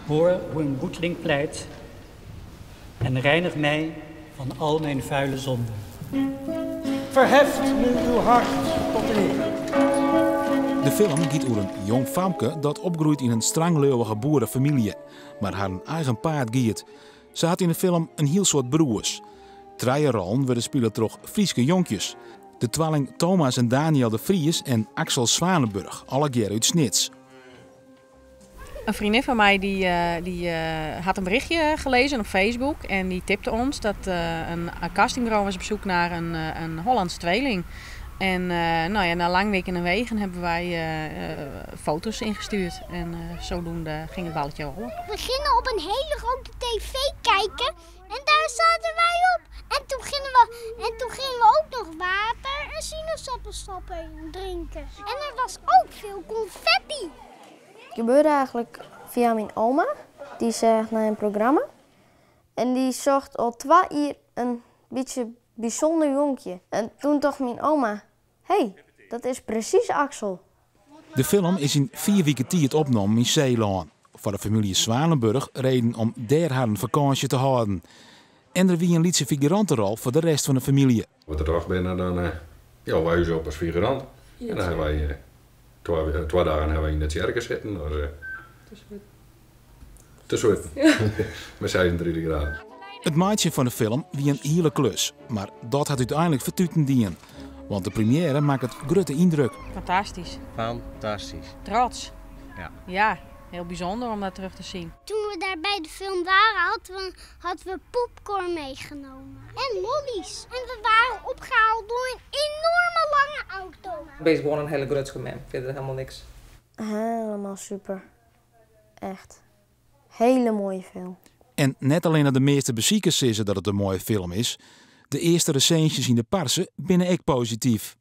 Hoor hoe een boeteling pleit en reinig mij van al mijn vuile zonden. Verheft nu uw hart tot de Heer. De film gaat over een jong famke dat opgroeit in een strangleuwige boerenfamilie, maar haar eigen paard giet. Ze had in de film een heel soort broers. Drie rollen werden spelen door Frieske jonkjes. De tweeling Thomas en Daniel de Vries en Axel Zwanenburg, alle keer uit Snits. Een vriendin van mij die had een berichtje gelezen op Facebook en die tipte ons dat een castingbureau was op zoek naar een Hollandse tweeling. En na lang weken en wegen hebben wij foto's ingestuurd en zodoende ging het balletje rollen. We gingen op een hele grote tv kijken en daar zaten wij op. En toen gingen we ook nog water en sinaasappelsappen drinken. En er was ook veel confetti. Het gebeurde eigenlijk via mijn oma. Die zag naar een programma. En die zocht al 2 uur een beetje bijzonder jonkje. En toen dacht mijn oma, hé, dat is precies Axel. De film is in 4 weken tijd opgenomen in Zeeland. Voor de familie Zwanenburg reden om daar haar een vakantie te houden. En er wie een liedse figurantenrol voor de rest van de familie. Wat er terug binnen, dan wij op als figurant. Ja, en dan hebben wij 2 dagen hebben wij in het circus zitten. Te zweten. Met 36 graden. Het maatje van de film wie een hele klus. Maar dat had uiteindelijk vertuten dien. Want de première maakt het grote indruk. Fantastisch. Fantastisch. Trots. Ja. Ja, heel bijzonder om dat terug te zien. Toen we daar bij de film waren, hadden we popcorn meegenomen. En lollies. En we waren opgehaald door een enorme lange auto. Wees gewoon een hele groot gemeente. Verder helemaal niks. Helemaal super. Echt. Hele mooie film. En net alleen aan de meeste beziekers zeggen dat het een mooie film is. De eerste recensies in de parsen binnen ik positief.